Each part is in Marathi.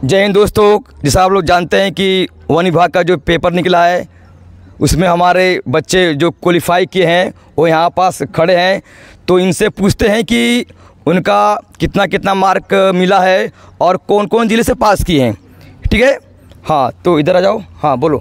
जय हिंद दोस्तों। जैसा आप लोग जानते हैं कि वन विभाग का जो पेपर निकला है उसमें हमारे बच्चे जो क्वालिफाई किए हैं वो यहाँ पास खड़े हैं, तो इनसे पूछते हैं कि उनका कितना कितना मार्क मिला है और कौन कौन ज़िले से पास किए हैं। ठीक है, हाँ तो इधर आ जाओ। हाँ बोलो।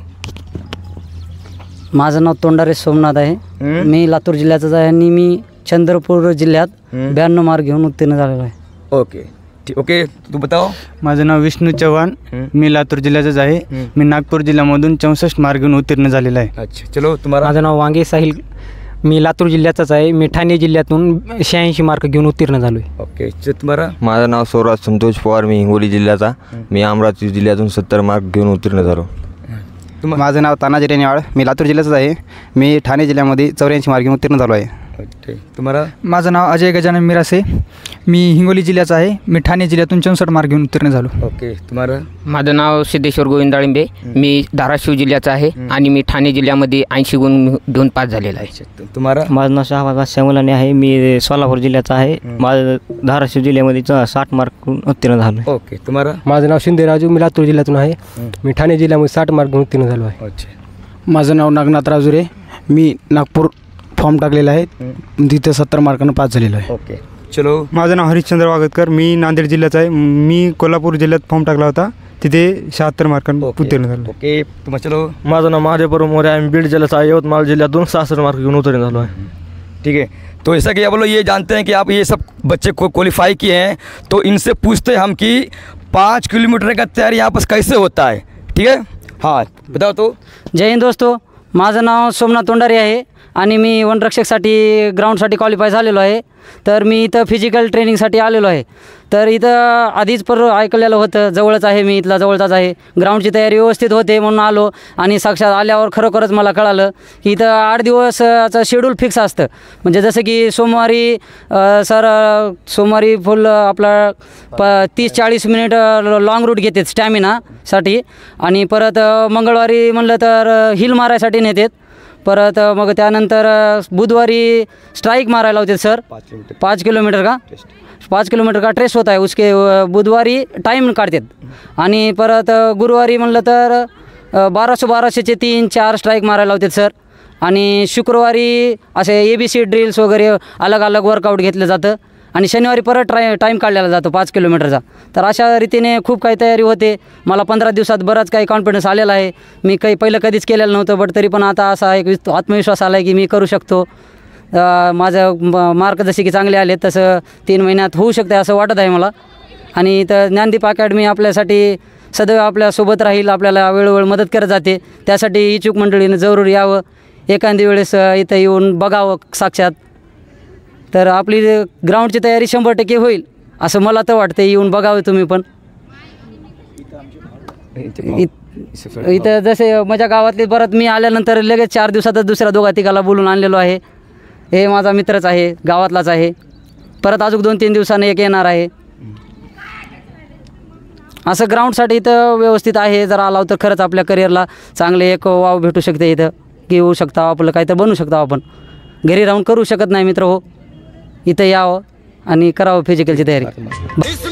माझं नाव तोंडारे सोमनाथ आहे। मी लातूर जिल्ह्याचाच आहे आणि मी चंद्रपूर जिल्ह्यात 92 मार्क घेऊन उत्तीर्ण झालेलो आहे। ओके ठीक, ओके तू बताओ। माझं नाव विष्णू चव्हाण, मी लातूर जिल्ह्याचाच आहे। मी नागपूर जिल्ह्यामधून 64 मार्क घेऊन उत्तीर्ण झालेला आहे। अच्छा चलो तुम्हारा। माझं नाव वांगे साहिल, मी लातूर जिल्ह्याचाच आहे। मी ठाणे जिल्ह्यातून 86 मार्क घेऊन उत्तीर्ण झालो आहे। ओके तुम्हारा। माझं नाव सौराज संतोष पवार, मी हिंगोली जिल्ह्याचा। मी अमरावती जिल्ह्यातून 70 मार्क घेऊन उत्तीर्ण झालो। माझं नाव तानाजी रेनेवाळ, मी लातूर जिल्ह्याचाच आहे। मी ठाणे जिल्ह्यामध्ये 84 मार्क घेऊन उत्तीर्ण झालो आहे। तुम्हारा। माझं नाव अजय गजानन मिरासे, मी हिंगोली जिल्ह्याचा आहे। मी ठाणे जिल्ह्यातून 64 मार्क घेऊन उत्तीर्ण झालो। ओके तुम्हारा। माझं नाव सिद्धेश्वर गोविंद डाळिंबे, मी धाराशिव जिल्ह्याचा आहे आणि मी ठाणे जिल्ह्यामध्ये 80 गुण घेऊन पास झालेला आहे। तुम्हारा। माझं नाव शहाबाज श्यामलाने आहे, मी सोलापूर जिल्ह्याचा आहे। माझं धाराशिव जिल्ह्यामध्ये 60 मार्क उत्तीर्ण झालो। ओके तुम्हारा। माझं नाव शिंदे राजू, मी लातूर जिल्ह्यातून आहे। मी ठाणे जिल्ह्यामध्ये 60 मार्क घेऊन उत्तीर्ण झालो आहे। अच्छा। माझं नाव नागनाथ राजुरे, मी नागपूर फॉर्म टाकलेला आहे, तिथे 70 मार्कांना पास झालेलो आहे। ओके चलो। माझं नाव हरिश्चंद्र वागतकर, मी नांदेड जिल्ह्याचा आहे। मी कोल्हापूर जिल्ह्यात फॉर्म टाकला होता, तिथे 76 मार्कांना उत्तीर्ण झालो। ओके तुम्हा चलो। माझं नाव महादेव मोरे आहे, बीड जिल्ह्याचा आहे। यवतमाळ जिल्ह्यातून 66 मार्क घेऊन उत्तीर्ण झालो आहे। ठीक है, तो ऐसा कि आप लोग ये जानते हैं कि आप ये सब बच्चे को क्वालिफाई किए हैं, तो इनसे पूछते हैं हम कि 5 किलोमीटर का तैयारी यहाँ पर कैसे होता है। ठीक है, हाँ बताओ तो। जय हिंद दोस्तों, माझं नाव सोमनाथ तोंडारे आहे आणि मी वनरक्षकसाठी ग्राउंडसाठी क्वालिफाय झालेलो आहे। तर मी इथं फिजिकल ट्रेनिंगसाठी आलेलो आहे। तर इथं आधीच ऐकलेलं होतं, जवळच आहे, मी इथला जवळचाच आहे। ग्राउंडची तयारी व्यवस्थित होते म्हणून आलो आणि साक्षात आल्यावर खरोखरच मला कळालं की इथं 8 दिवसाचं शेड्यूल फिक्स असतं। म्हणजे जसं की सोमवारी फुल आपला 30-40 मिनिट लॉंग रूट घेतात स्टॅमिनासाठी, आणि परत मंगळवारी म्हणलं तर हिल मारायसाठी नेतात। परत मग त्यानंतर बुधवारी स्ट्राइक मारायला होते सर, 5 किलोमीटर का ट्रेस होता है, उसके बुधवारी टाइम काढतात। आणि परत गुरुवारी म्हणलं तर 1200-1200चे 3-4 स्ट्राइक मारायला होते सर। आणि शुक्रवारी असे ABC ड्रिल्स वगैरे अलग अलग वर्कआउट घेतलं जातं। आणि शनिवारी परत टाईम काढलेला जातो 5 किलोमीटरचा। तर अशा रीतीने खूप काही तयारी होते। मला 15 दिवसात बराच काही कॉन्फिडन्स आलेला आहे। मी काही पहिलं कधीच केलेलं नव्हतं, बट तरी पण आता असा एक आत्मविश्वास आला आहे की मी करू शकतो। माझं मार्क जसे की चांगले आले तसं 3 महिन्यात होऊ शकते असं वाटत आहे मला। आणि तर ज्ञानदीप अकॅडमी आपल्यासाठी सदैव आपल्यासोबत राहील, आपल्याला वेळोवेळी मदत करत जाते। त्यासाठी इच्छुक मंडळीनं जरूर यावं, एखादी वेळेस इथं येऊन बघावं साक्षात। तर आपली ग्राउंडची तयारी 100% होईल असं मला तर वाटतं। येऊन बघावं तुम्ही पण। इथं जसे माझ्या गावातले परत मी आल्यानंतर लगेच 4 दिवसातच दुसऱ्या 2-3 बोलून आणलेलो आहे। हे माझा मित्रच आहे, गावातलाच आहे। परत अजून 2-3 दिवसांनी एक येणार आहे। असं ग्राउंडसाठी इथं व्यवस्थित आहे। जर आलाव तर खरंच आपल्या करिअरला चांगले एक वाव भेटू शकते। इथं घेऊ शकता, आपलं काय तर बनू शकता आपण। घरी राहून करू शकत नाही मित्र हो, इथं यावं आणि करावं फिजिकलची तयारी।